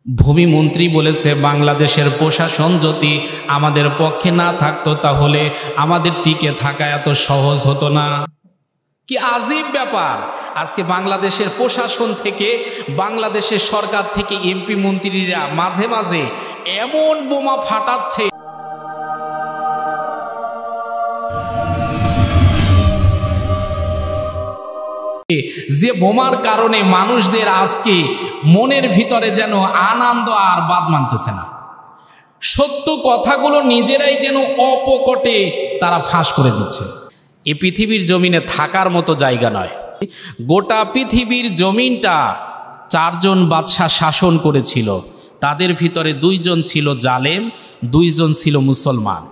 ভূমিমন্ত্রী বলেছে বাংলাদেশের প্রশাসন যদি আমাদের পক্ষে না থাকতো তাহলে আমাদের টিকে থাকা এত সহজ হতো না। কি আজীব ব্যাপার! আজকে বাংলাদেশের প্রশাসন থেকে, বাংলাদেশের সরকার থেকে এমপি মন্ত্রীরা মাঝে মাঝে এমন বোমা ফাটাচ্ছে যে বোমার কারণে মানুষদের আজকে মনের ভিতরে যেন আনন্দ আর বাদ মানতেছে না। সত্য কথাগুলো নিজেরাই যেন অপকটে তারা ফাঁস করে দিচ্ছে। এই পৃথিবীর জমিনে থাকার মতো জায়গা নয়। গোটা পৃথিবীর জমিনটা 4 জন বাদশাহ শাসন করেছিল, তাদের ভিতরে 2 জন ছিল জালেম, 2 জন ছিল মুসলমান।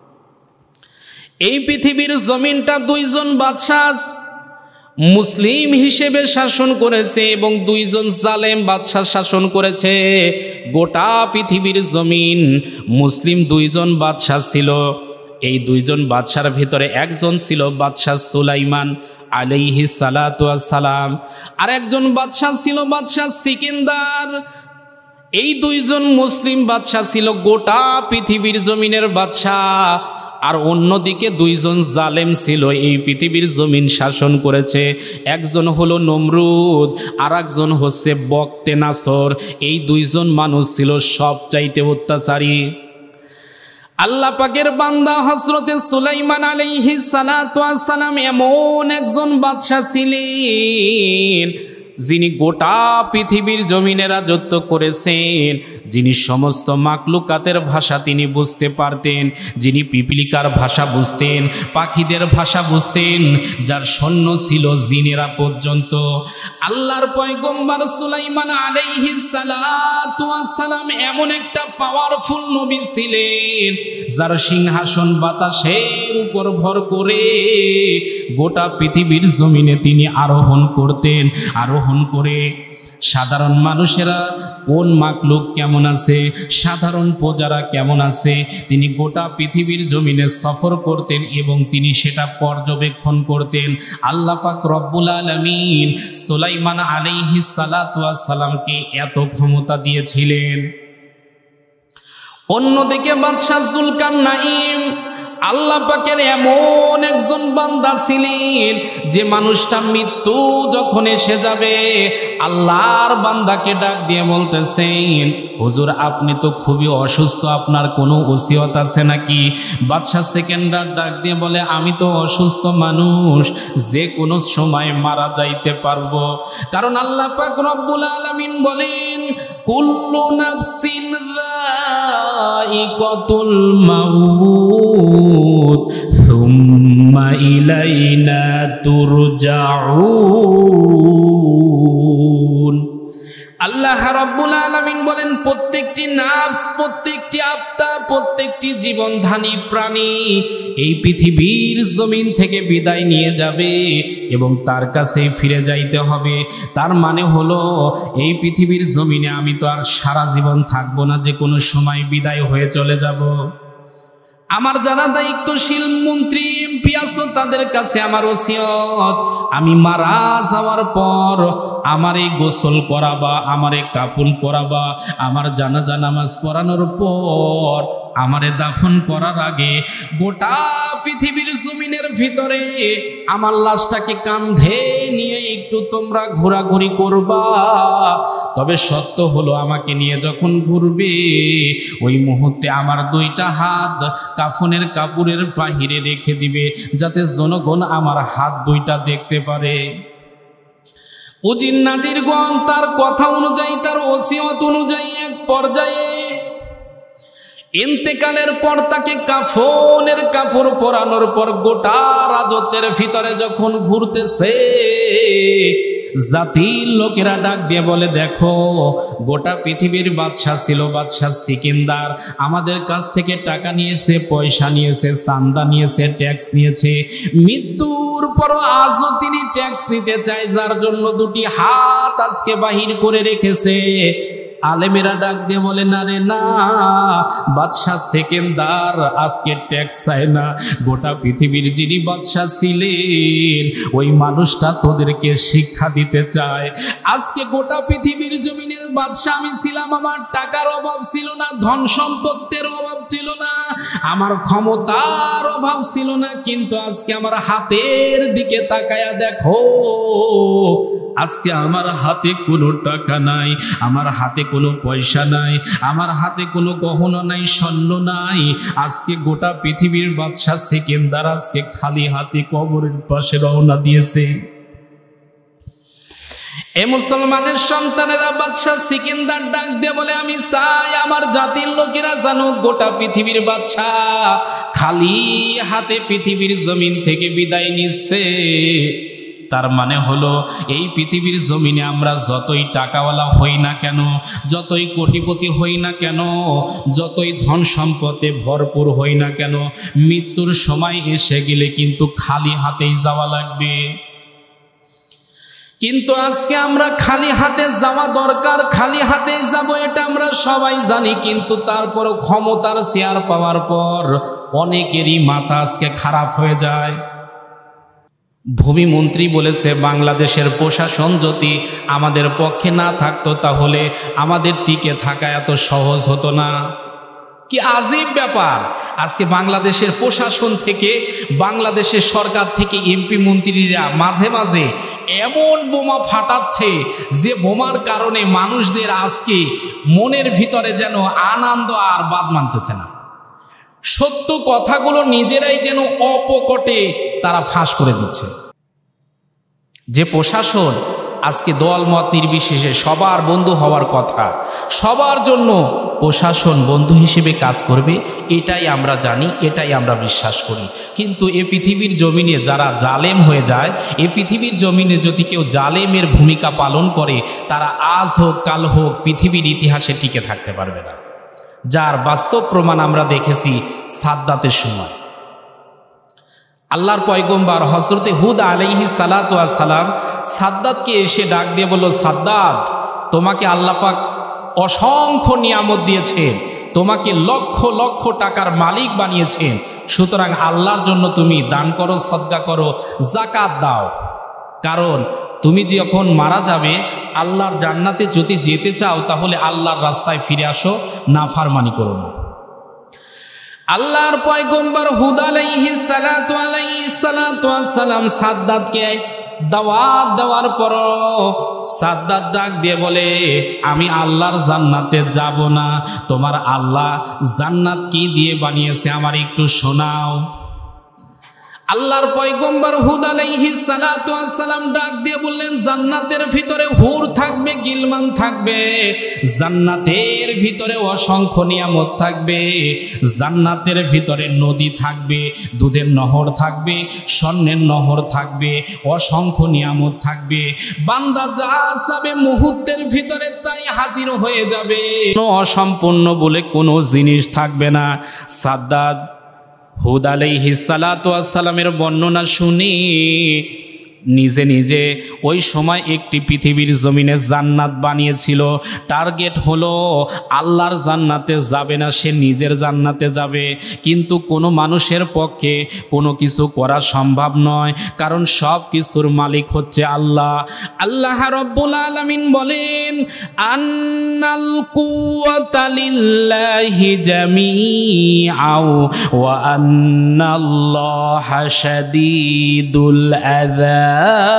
এই পৃথিবীর জমিনটা 2 জন বাদশাহ মুসলিম হিসেবে শাসন করেছে এবং 2 জন জালেম বাদশাহ শাসন করেছে। গোটা পৃথিবীর জমিন মুসলিম 2 জন বাদশাহ ছিল। এই 2 জন বাদশার ভিতরে একজন ছিল বাদশাহ সুলাইমান আলাইহিস সালাতু ওয়াস সালাম, আর একজন বাদশাহ ছিল বাদশাহ সিকিন্দার। এই 2 জন মুসলিম বাদশাহ ছিল গোটা পৃথিবীর জমিনের বাদশাহ, আর অন্যদিকে 2 জন জালেম ছিল এই পৃথিবীর জমিন শাসন করেছে। একজন হলো নমরুদ, আর একজন হচ্ছে বক্তে নাসর। এই 2 জন মানুষ ছিল সবচাইতে অত্যাচারী। আল্লাহ পাকের বান্দা হযরতে সুলাইমান আলাইহিস সালাতু ওয়াস সালাম এমন একজন বাদশাহ ছিলেন যিনি গোটা পৃথিবীর জমিনে রাজত্ব করেছেন, যিনি সমস্ত মাকলুকাতের ভাষা তিনি বুঝতে পারতেন, যিনি পিপিলিকার ভাষা বুঝতেন, পাখিদের ভাষা বুঝতেন, যার সৈন্য ছিল জিনেরা পর্যন্ত। আল্লাহর পয়গম্বর সুলাইমান আলাইহিস সালাতু ওয়াস সালাম এমন একটা পাওয়ারফুল নবী ছিলেন যার সিংহাসন বাতাসের উপর ভর করে গোটা পৃথিবীর জমিনে তিনি আরোহণ করতেন। আরোহণ করে সাধারণ মানুষেরা কোন মাকলুক কেমন আছে, সাধারণ প্রজারা কেমন আছে, তিনি গোটা পৃথিবীর জমিনে সফর করতেন এবং তিনি সেটা পর্যবেক্ষণ করতেন। আল্লাহ পাক রব্বুল আলামিন সুলাইমান আলাইহিস সালাতু ওয়াস সালামকে এত ক্ষমতা দিয়েছিলেন। অন্যদিকে বাদশাহ জুলকারনাইন আল্লাহ পাকের এমন একজন বান্দা ছিলেন যে মানুষটা মৃত্যু যখন এসে যাবে আল্লাহর বান্দাকে ডাক দিয়ে বলতেছেন, হুজুর আপনি তো খুবই অসুস্থ, আপনার কোনো ওসিয়ত আছে নাকি? বাদশাহ সেকেন্ডার ডাক দিয়ে বলে, আমি তো অসুস্থ মানুষ, যে কোনো সময় মারা যাইতে পারবো। কারণ আল্লাহ পাক রব্বুল আলামিন বলেন, কুল্লু নাফসিন যায়িকাতুল মাউত সুম্মা ইলাইনা তুরজাউন। আল্লাহ রাব্বুল আলামিন বলেন, প্রত্যেকটি নাফস, প্রত্যেকটি আত্মা, প্রত্যেকটি জীবনধানী প্রাণী এই পৃথিবীর জমিন থেকে বিদায় নিয়ে যাবে এবং তার কাছেই ফিরে যাইতে হবে। তার মানে হলো এই পৃথিবীর জমিনে আমি তো আর সারা জীবন থাকবো না, যে কোনো সময় বিদায় হয়ে চলে যাব। আমার যারা দায়িত্বশীল মন্ত্রী এমপি আছো তাদের কাছে আমার ওসিয়ত, আমি মারা যাওয়ার পর আমারে গোসল করাবা, আমারে কাফন পরাবা, আমার জানাজা নামাজ পড়ানোর পর আমারে দাফন করার আগে গোটা পৃথিবীর জমিনের ভিতরে আমার লাশটাকে কাঁধে নিয়ে একটু তোমরা ঘোরাঘুরি করবা। তবে সত্য হলো আমাকে নিয়ে যখন ঘুরবে ওই মুহূর্তে আমার 2টা হাত কাফনের কাপড়ের বাহিরে রেখে দিবে, যাতে জনগণ আমার হাত 2টা দেখতে পারে। উজির নাজিরগণ তার কথা অনুযায়ী, তার ওসিয়ত অনুযায়ী এক পর্যায়ে ইন্তেকালের পর তাকে কাফনের কাপড় পরানোর পর গোটা রাজত্বের ভিতরে যখন ঘুরতেছে, জাতির লোকেরা ডাক দিয়ে বলে, দেখো গোটা পৃথিবীর বাদশাহ ছিল বাদশাহ সিকিন্দার, আমাদের কাছ থেকে টাকা নিয়েছে, পয়সা নিয়েছে, চান্দা নিয়েছে, ট্যাক্স নিয়েছে। মৃত্যুর পর আজও তিনি ট্যাক্স নিতে চায়, যার জন্য 2টি হাত আজকে বাহির করে রেখেছে। আলেমেরা ডাক দিয়ে বলে, না রে না, বাদশাহ সেকেন্দার আজকে ট্যাক্স চায় না, গোটা পৃথিবীর যিনি বাদশাহ ছিলেন ওই মানুষটা তোদেরকে শিক্ষা দিতে চায়। আজকে গোটা পৃথিবীর জমিনের বাদশাহ আমি ছিলাম, আমার টাকার অভাব ছিল না, ধন সম্পত্তির অভাব ছিল না, আমার ক্ষমতার অভাব ছিল না, কিন্তু আজকে আমার হাতের দিকে তাকায়া দেখো, আজকে আমার হাতে কোনো টাকা নাই, আমার হাতে কোনো পয়সা নাই, আমার হাতে কোনো গহনা নাই, স্বর্ণ নাই। আজকে গোটা পৃথিবীর বাদশাহ সেকেন্দার আজকে খালি হাতে কবরের পাশে রওনা দিয়েছে। এ মুসলমানের সন্তানেরা বাদশাহ সিকিন্দার ডাক দিয়ে বলে, আমি চাই আমার জাতির লোকেরা জানুক গোটা পৃথিবীর বাদশাহ খালি হাতে পৃথিবীর জমিন থেকে বিদায় নিচ্ছে। তার মানে হলো এই পৃথিবীর জমিনে আমরা যতই টাকাওয়ালা হই না কেন, যতই কোটিপতি হই না কেন, যতই ধন সম্পদে ভরপুর হই না কেন, মৃত্যুর সময় এসে গেলে কিন্তু খালি হাতেই যাওয়া লাগবে। কিন্তু আজকে আমরা খালি হাতে যাওয়া দরকার, খালি হাতে যাব এটা আমরা সবাই জানি, কিন্তু তারপরও ক্ষমতার শেয়ার পাওয়ার পর অনেকেরই মাথা আজকে খারাপ হয়ে যায়। ভূমিমন্ত্রী বলেছে, বাংলাদেশের প্রশাসন যদি আমাদের পক্ষে না থাকতো তাহলে আমাদের টিকে থাকা এত সহজ হতো না। কি আজীব ব্যাপার! আজকে বাংলাদেশের প্রশাসন থেকে, বাংলাদেশের সরকার থেকে এমপি মন্ত্রীরা মাঝে মাঝে এমন বোমা ফাটাচ্ছে যে বোমার কারণে মানুষদের আজকে মনের ভিতরে যেন আনন্দ আর বাদ মানতেছে না। সত্য কথাগুলো নিজেরাই যেন অপকটে তারা ফাঁস করে দিচ্ছে। যে প্রশাসন আজকে দল মত নির্বিশেষে সবার বন্ধু হওয়ার কথা, সবার জন্য প্রশাসন বন্ধু হিসেবে কাজ করবে, এটাই আমরা জানি, এটাই আমরা বিশ্বাস করি। কিন্তু এ পৃথিবীর জমিনে যারা জালেম হয়ে যায়, এ পৃথিবীর জমিনে যদি কেউ জালেমের ভূমিকা পালন করে, তারা আজ হোক কাল হোক পৃথিবীর ইতিহাসে টিকে থাকতে পারবে না। যার বাস্তব প্রমাণ আমরা দেখেছি সাদ্দাতের সময়। আল্লাহর পয়গম্বর হযরতে হুদ আলাইহিস সালাতু ওয়াস সালাম সাদ্দাতকে এসে ডাক দিয়ে বলল, সাদ্দাত, তোমাকে আল্লাহ পাক অসংখ্য নিয়ামত দিয়েছেন, তোমাকে লক্ষ লক্ষ টাকার মালিক বানিয়েছেন, সুতরাং আল্লাহর জন্য তুমি দান করো, সদকা করো, যাকাত দাও। কারণ তুমি যখন মারা যাবে, আল্লাহর জান্নাতে যদি যেতে চাও তাহলে আল্লাহর রাস্তায় ফিরে আসো, নাফরমানি করো না। আল্লাহর পয়গম্বর হুদ আলাইহিস সালাতু ওয়াস সালাম সাদ্দাতকে দাওয়াত দেওয়ার পর সাদ্দাত ডাক দিয়ে বলে, আমি আল্লাহর জান্নাতে যাব না, তোমার আল্লাহ জান্নাত কি দিয়ে বানিয়েছে আমার একটু শোনাও। আল্লাহর পয়গম্বর হুদ আলাইহিস সালাতু ওয়াস সালাম ডাক দিয়ে বললেন, জান্নাতের ভিতরে হুর থাকবে, গিলমান থাকবে, জান্নাতের ভিতরে অসংখ্য নিয়ামত থাকবে, জান্নাতের ভিতরে নদী থাকবে, দুধের নহর থাকবে, স্বর্ণের নহর থাকবে, অসংখ্য নিয়ামত থাকবে, বান্দা যা চাবে মুহূর্তের ভিতরে তাই হাজির হয়ে যাবে, কোনো অসম্পূর্ণ বলে কোনো জিনিস থাকবে না। সাদ্দাত হুদ আলাইহিস সালাতু ওয়াস সালামের বর্ণনা শুনি নিজে নিজে ওই সময় একটি পৃথিবীর জমিনে জান্নাত বানিয়েছিল। টার্গেট হলো আল্লাহর জান্নাতে যাবে না, সে নিজের জান্নাতে যাবে। কিন্তু কোনো মানুষের পক্ষে কোনো কিছু করা সম্ভব নয়, কারণ সব কিছুর মালিক হচ্ছে আল্লাহ। আল্লাহ রাব্বুল আলামিন বলেন, আন্নাল কুওয়াতা লিল্লাহি জামিআও ওয়া আন্নাল্লাহা শাদীদুল আযাব।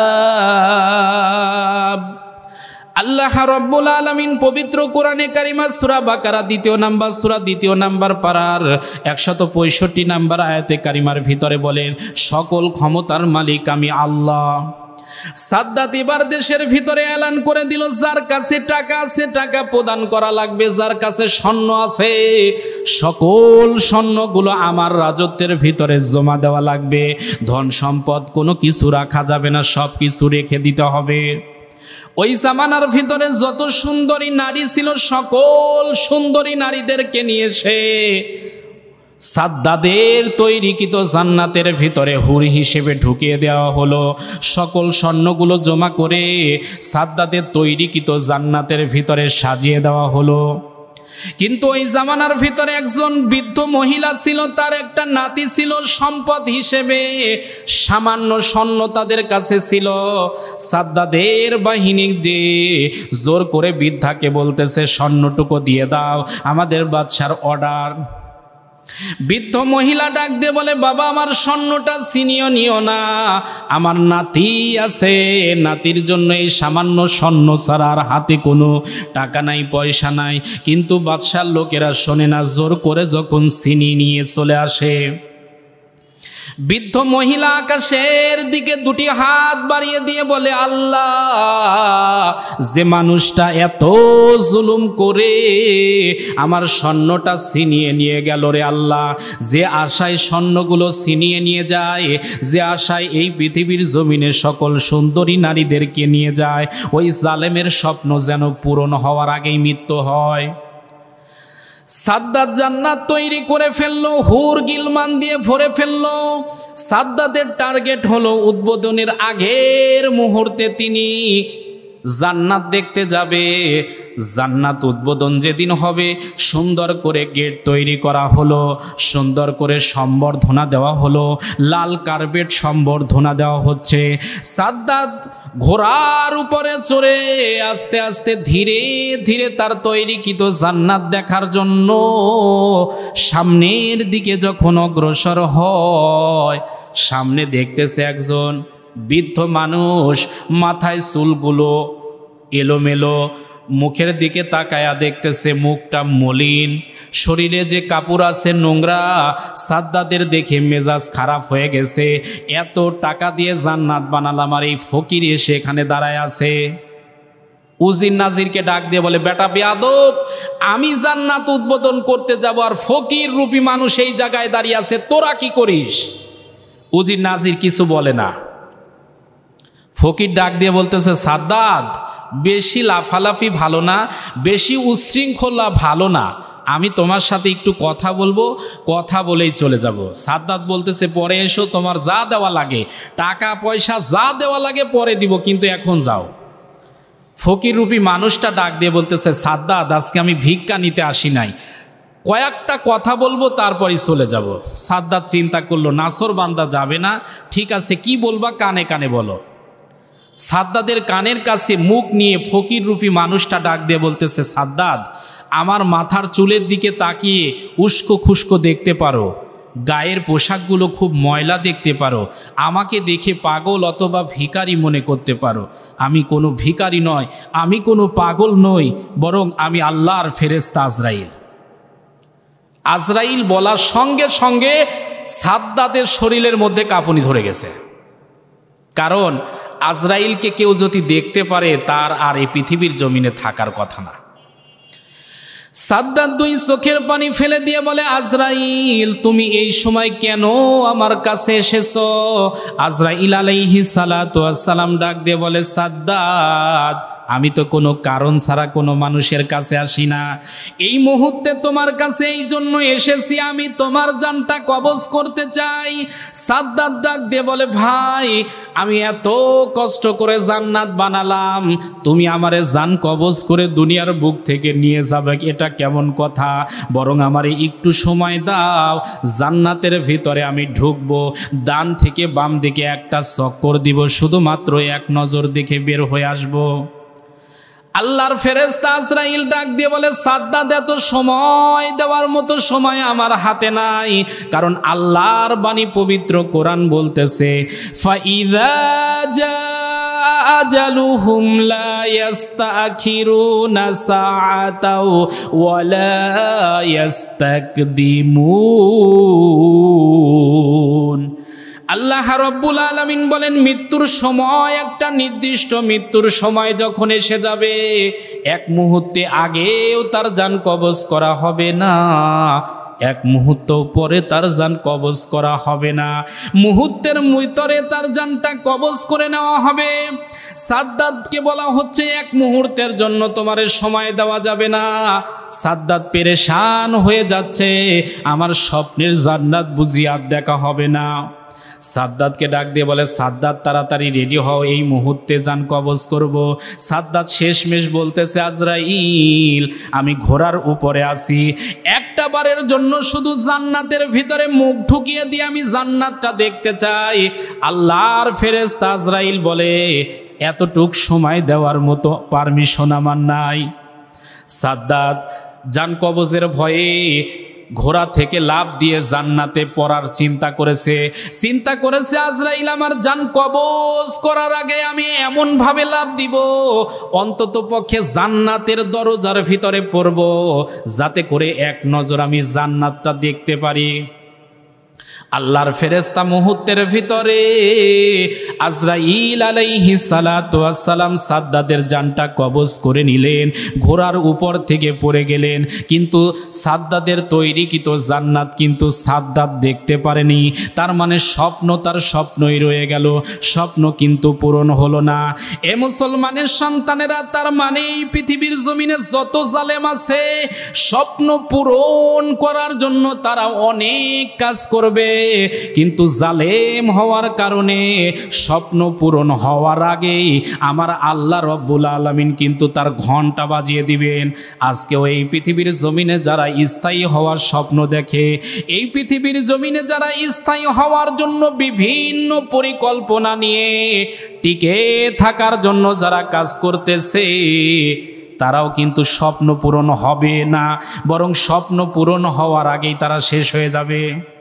আল্লাহ রাব্বুল আলামিন পবিত্র কোরআনে কারিমা সূরা বাকারা 2 নম্বর পারার 165 নম্বর আয়াতে কারিমার ভিতরে বলেন, সকল ক্ষমতার মালিক আমি আল্লাহ। সাদ্দাত এবার দেশের ভিতরে এলান করে দিল, যার কাছে টাকা আছে টাকা প্রদান করা লাগবে, যার কাছে স্বর্ণ আছে সকল স্বর্ণগুলো আমার রাজত্বের ভিতরে জমা দেওয়া লাগবে, ধন সম্পদ কোনো কিছু রাখা যাবে না, সব কিছু রেখে দিতে হবে। ওই জামানার ভিতরে যত সুন্দরী নারী ছিল সকল সুন্দরী নারীদেরকে নিয়ে সে সাদ্দাদের তৈরিকৃত জান্নাতের ভিতরে হুর হিসেবে ঢুকিয়ে দেওয়া হলো। সকল স্বর্ণগুলো জমা করে সাদ্দাদের তৈরিকৃত জান্নাতের ভিতরে সাজিয়ে দেওয়া হলো। কিন্তু ওই জামানার ভিতরে একজন বৃদ্ধ মহিলা ছিল, তার একটা নাতি ছিল, সম্পদ হিসেবে সামান্য স্বর্ণ তাদের কাছে ছিল। সাদ্দাদের বাহিনী যে জোর করে বৃদ্ধাকে বলতেছে স্বর্ণটুকু দিয়ে দাও, আমাদের বাদশার অর্ডার। বৃদ্ধ মহিলা ডাক দিয়ে বলে, বাবা আমার স্বর্ণটা ছিনিয়ে নিও না, আমার নাতি আছে, নাতির জন্য এই সামান্য স্বর্ণ ছাড়া আর হাতে কোনো টাকা নাই, পয়সা নাই। কিন্তু বাদশার লোকেরা শোনে না, জোর করে যখন ছিনিয়ে নিয়ে চলে আসে, বৃদ্ধ মহিলা আকাশের দিকে দুটি হাত বাড়িয়ে দিয়ে বলে, আল্লাহ, যে মানুষটা এত জুলুম করে আমার স্বর্ণটা ছিনিয়ে নিয়ে গেল রে আল্লাহ, যে আশায় স্বর্ণগুলো ছিনিয়ে নিয়ে যায়, যে আশায় এই পৃথিবীর জমিনে সকল সুন্দরী নারীদেরকে নিয়ে যায়, ওই জালেমের স্বপ্ন যেন পূরণ হওয়ার আগেই মৃত্যু হয়। সাদ্দাদ জান্নাত তৈরি করে ফেললো, হুর গিলমান দিয়ে ভরে ফেললো। সাদ্দাদের টার্গেট হলো উদ্বোধনের আগের মুহূর্তে তিনি জান্নাত দেখতে যাবে। জান্নাত উদ্বোধন যেদিন হবে, সুন্দর করে গেট তৈরি করা হলো, সুন্দর করে সম্বর্ধনা দেওয়া হলো, লাল কার্পেট সম্বর্ধনা দেওয়া হচ্ছে। সাদ্দাত ঘোড়ার উপরে চড়ে আস্তে আস্তে ধীরে ধীরে তার তৈরিকৃত জান্নাত দেখার জন্য সামনের দিকে যখন অগ্রসর হয়, সামনে দেখতেছে একজন বৃদ্ধ মানুষ, মাথায় চুলগুলো এলোমেলো, মুখের দিকে তাকায়া দেখতেছে মুখটা মলিন, শরীরে যে কাপড় আছে নোংরা। সাদ্দাদের দেখে মেজাজ খারাপ হয়ে গেছে, এত টাকা দিয়ে জান্নাত বানালাম আর এই ফকির এসে এখানে দাঁড়ায় আছে। উজির নাজিরকে ডাক দিয়ে বলে, বেটা বেয়াদব, আমি জান্নাত উদ্বোধন করতে যাব আর ফকির রূপী মানুষ এই জায়গায় দাঁড়িয়ে আছে, তোরা কি করিস? উজির নাজির কিছু বলে না। ফকির ডাক দিয়ে বলতেছে, সাদ্দাত, বেশি লাফালাফি ভালো না, বেশি উচ্ছৃঙ্খলা ভালো না, আমি তোমার সাথে একটু কথা বলবো, কথা বলেই চলে যাব। সাদ্দাত বলতেছে, পরে এসো, তোমার যা দেওয়া লাগে, টাকা পয়সা যা দেওয়া লাগে পরে দিব, কিন্তু এখন যাও। ফকির রূপী মানুষটা ডাক দিয়ে বলতেছে, সাদ্দাত, আজকে আমি ভিক্ষা নিতে আসি নাই, কয়েকটা কথা বলবো তারপরই চলে যাব। সাদ্দাত চিন্তা করলো, নাসর বান্দা যাবে না, ঠিক আছে, কি বলবা কানে কানে বলো। সাদ্দাদের কানের কাছে মুখ নিয়ে ফকির রূপী মানুষটা ডাক দিয়ে বলতেছে, সাদ্দাত, আমার মাথার চুলের দিকে তাকিয়ে উস্কো খুস্কো দেখতে পারো, গায়ের পোশাকগুলো খুব ময়লা দেখতে পারো, আমাকে দেখে পাগল অথবা ভিখারি মনে করতে পারো। আমি কোনো ভিখারি নয়, আমি কোনো পাগল নই, বরং আমি আল্লাহর ফেরেশতা আজরাইল। আজরাইল বলার সঙ্গে সঙ্গে সাদ্দাদের শরীরের মধ্যে কাঁপুনি ধরে গেছে। কারণ আজরাইলকে কেউ যদি দেখতে পারে, তার আর এই পৃথিবীর জমিনে থাকার কথা না। সাদ্দাত দুই চোখের পানি ফেলে দিয়ে বলে, আজরাইল, তুমি এই সময় কেন আমার কাছে এসেছো? আজরাইল আলাইহিস সালাতু ওয়াস সালাম ডাক দিয়ে বলে, সাদ্দাত, আমি তো কোনো কারণ ছাড়া কোনো মানুষের কাছে আসি না, এই মুহূর্তে তোমার কাছে এই জন্য এসেছি, আমি তোমার জানটা কবজ করতে চাই। সাদ্দাত ডাক দিয়ে বলে, ভাই, আমি এত কষ্ট করে জান্নাত বানালাম, তুমি আমারে জান কবজ করে দুনিয়ার বুক থেকে নিয়ে যাবে, এটা কেমন কথা? বরং আমারে একটু সময় দাও, জান্নাতের ভিতরে আমি ঢুকবো, ডান থেকে বাম দিকে একটা চক্কর দিব, শুধুমাত্র এক নজর দেখে বের হয়ে আসবো। আল্লাহর ফেরেশতা আজরাইল ডাক দিয়ে বলে, সাদ্দাত, এত সময় দেওয়ার মতো সময় আমার হাতে নাই, কারণ আল্লাহর বাণী পবিত্র কোরআন বলতেছে, ফাইযা জাআ আজালুহুম লা ইস্তাখিরুনা সাআতাও ওয়া লা ইস্তাকদিমুন। আল্লাহ রাব্বুল আলামিন বলেন, মৃত্যুর সময়, একটা নির্দিষ্ট মৃত্যুর সময় যখন এসে যাবে, এক মুহূর্তে আগেও তার জান কবজ করা হবে না। এক মুহূর্ত পরে তার জান কবজ করা হবে না, মুহূর্তের ভিতরে তার জানটা কবজ করে নেওয়া হবে। সাদ্দাতকে বলা হচ্ছে এক মুহূর্তের জন্য তোমার সময় দেওয়া যাবে না। সাদ্দাত পেরেশান হয়ে যাচ্ছে, আমার স্বপ্নের জান্নাত বুঝি আর দেখা হবে না। সাদ্দাতকে ডাক দিয়ে বলে, সাদ্দাত তাড়াতাড়ি রেডি হও, এই মুহূর্তে জান কবজ করব। সাদ্দাত শেষমেশ বলতেছে, আজরাইল আমি ঘোড়ার উপরে আছি, একটা বারের জন্য শুধু জান্নাতের ভিতরে মুখ ঢুকিয়ে দিয়ে আমি জান্নাতটা দেখতে চাই। আল্লাহর ফেরেশতা আজরাইল বলে, এতটুক সময় দেওয়ার মতো পারমিশন আমার নাই। সাদ্দাত জান কবজের ভয়ে ঘোড়া থেকে লাফ দিয়ে জান্নাতে পড়ার চিন্তা করেছে আজরাইল আমার জান কবজ করার আগে আমি এমন ভাবে লাফ দিব অন্তত পক্ষে জান্নাতের দরজার ভিতরে পড়ব, যাতে করে এক নজর আমি জান্নাতটা দেখতে পারি। আল্লাহর ফেরেশতা মুহূর্তের ভিতরে আজরাইল আলাইহিস সালাতু ওয়াস সালাম সাদ্দাতের জানটা কবজ করে নিলেন, ঘোড়ার উপর থেকে পড়ে গেলেন। কিন্তু সাদ্দাতের তৈরিকৃত জান্নাত কিন্তু সাদ্দাত দেখতে পারেনি। তার মানে স্বপ্ন তার স্বপ্নই রয়ে গেল, স্বপ্ন কিন্তু পূরণ হলো না। এ মুসলমানের সন্তানেরা, তার মানে এই পৃথিবীর জমিনে যত জালেম আছে স্বপ্ন পূরণ করার জন্য তারা অনেক কাজ করবে, কিন্তু জালেম হওয়ার কারণে স্বপ্ন পূরণ হওয়ার আগেই আমার আল্লাহ রব্বুল আলামিন কিন্তু তার ঘন্টা বাজিয়ে দিবেন। আজকেও এই পৃথিবীর জমিনে যারা স্থায়ী হওয়ার স্বপ্ন দেখে, এই পৃথিবীর জমিনে যারা স্থায়ী হওয়ার জন্য বিভিন্ন পরিকল্পনা নিয়ে টিকে থাকার জন্য যারা কাজ করতেছে, তারাও কিন্তু স্বপ্ন পূরণ হবে না, বরং স্বপ্ন পূরণ হওয়ার আগেই তারা শেষ হয়ে যাবে।